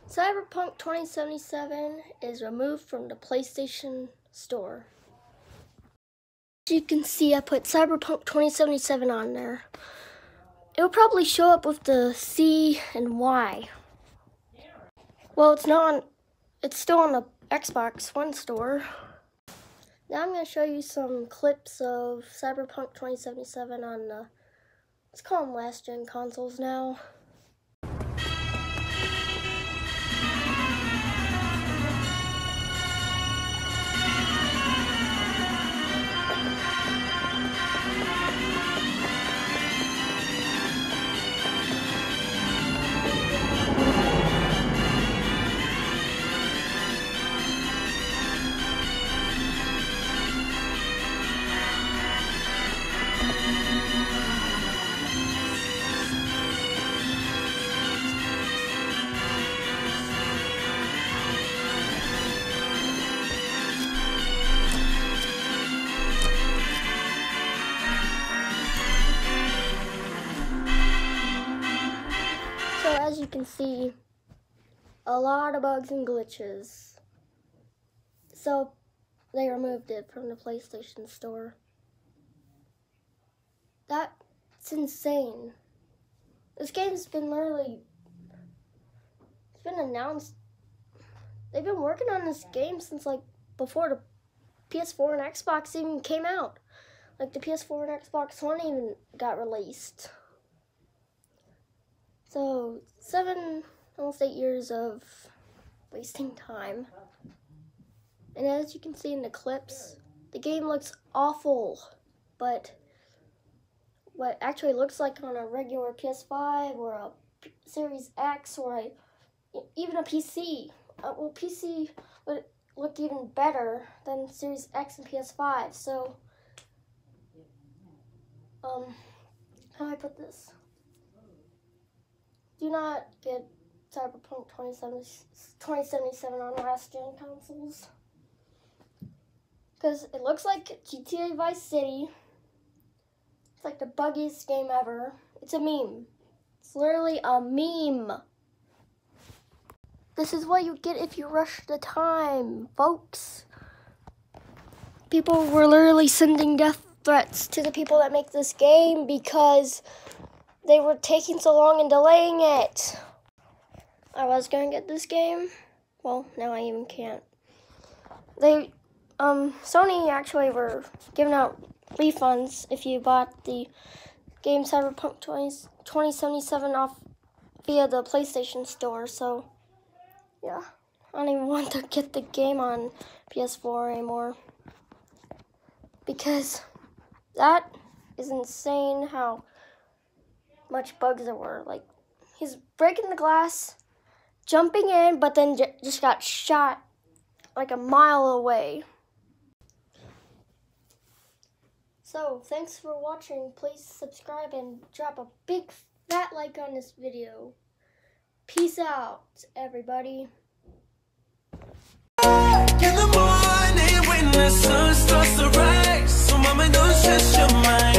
Cyberpunk 2077 is removed from the PlayStation Store. As you can see, I put Cyberpunk 2077 on there. It will probably show up with the C and Y. Well, it's not on, it's still on the Xbox One store. Now I'm going to show you some clips of Cyberpunk 2077 on the, let's call them last gen consoles now. As you can see, a lot of bugs and glitches. So they removed it from the PlayStation Store. That's insane. This game's been it's been announced. They've been working on this game since like before the PS4 and Xbox even came out. Like the PS4 and Xbox One even got released. So, almost 8 years of wasting time. And as you can see in the clips, the game looks awful. But what actually looks like on a regular PS5 or a Series X or even a PC, well, PC would look even better than Series X and PS5. So, how do I put this? Do not get Cyberpunk 2077 on last gen consoles. Because it looks like GTA Vice City. It's like the buggiest game ever. It's a meme. It's literally a meme. This is what you get if you rush the time, folks. People were literally sending death threats to the people that make this game because they were taking so long and delaying it. I was gonna get this game. Well, now I even can't. Sony actually were giving out refunds if you bought the game Cyberpunk 2077 off via the PlayStation Store. So, yeah, I don't even want to get the game on PS4 anymore because that is insane how much bugs there were. Like, he's breaking the glass, jumping in, but then just got shot like a mile away. So, thanks for watching. Please subscribe and drop a big fat like on this video. Peace out, everybody. In the morning when the sun starts to rise, so mama, don't stress your mind.